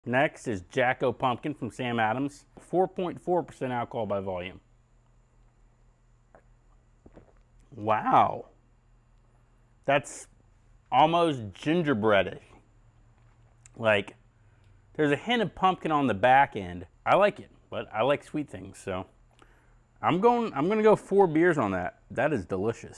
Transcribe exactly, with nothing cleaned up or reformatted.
Next is Jacko Pumpkin from Sam Adams, four point four percent alcohol by volume. Wow. That's almost gingerbreadish. Like, there's a hint of pumpkin on the back end. I like it, but I like sweet things, so I'm going I'm going to go four beers on that. That is delicious.